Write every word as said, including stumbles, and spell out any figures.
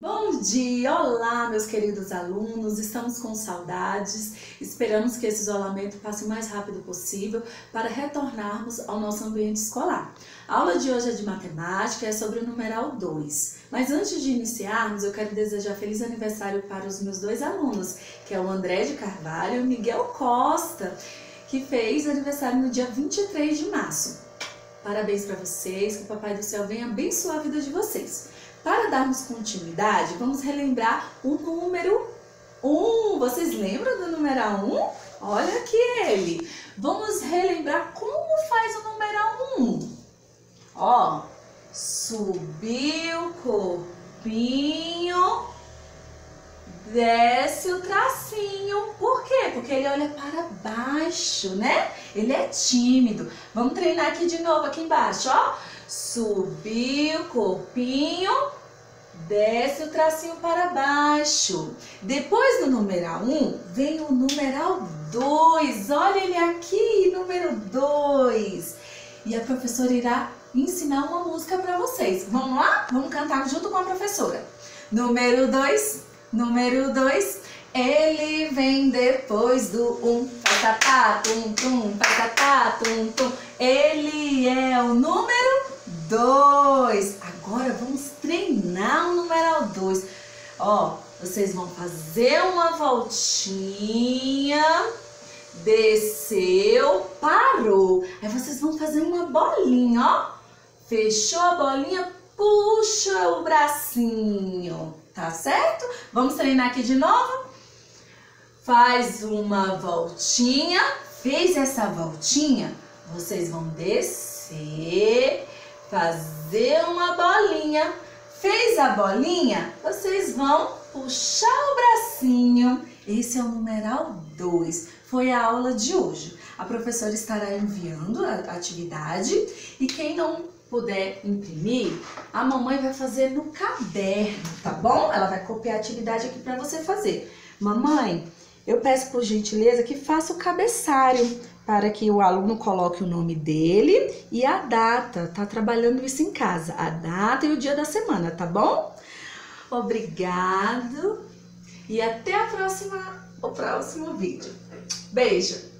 Bom dia! Olá, meus queridos alunos! Estamos com saudades, esperamos que esse isolamento passe o mais rápido possível para retornarmos ao nosso ambiente escolar. A aula de hoje é de matemática e é sobre o numeral dois. Mas antes de iniciarmos, eu quero desejar feliz aniversário para os meus dois alunos, que é o André de Carvalho e o Miguel Costa, que fez aniversário no dia vinte e três de março. Parabéns para vocês, que o Papai do Céu venha abençoar a vida de vocês. Para darmos continuidade, vamos relembrar o número um. Vocês lembram do numeral um? Olha aqui ele. Vamos relembrar como faz o numeral um. Ó, subiu o corpinho, desce o tracinho. Por quê? Porque ele olha para baixo, né? Ele é tímido. Vamos treinar aqui de novo, aqui embaixo, ó. Subiu o corpinho, desce o tracinho para baixo. Depois do numeral um, vem o numeral dois. Olha ele aqui, número dois. E a professora irá ensinar uma música para vocês. Vamos lá? Vamos cantar junto com a professora. Número dois, número dois. Ele vem depois do um. Patatá, tum, tum, patatá, tum, tum. Ele é o número dois. Agora vamos treinar o numeral dois. Ó, vocês vão fazer uma voltinha, desceu, parou. Aí vocês vão fazer uma bolinha, ó. Fechou a bolinha, puxa o bracinho, tá certo? Vamos treinar aqui de novo? Faz uma voltinha, fez essa voltinha, vocês vão descer, fazer uma bolinha. Fez a bolinha, vocês vão puxar o bracinho. Esse é o numeral dois. Foi a aula de hoje. A professora estará enviando a atividade e quem não puder imprimir, a mamãe vai fazer no caderno, tá bom? Ela vai copiar a atividade aqui para você fazer. Mamãe, eu peço por gentileza que faça o cabeçalho para que o aluno coloque o nome dele e a data. Tá trabalhando isso em casa, a data e o dia da semana, tá bom? Obrigado e até a próxima, o próximo vídeo. Beijo!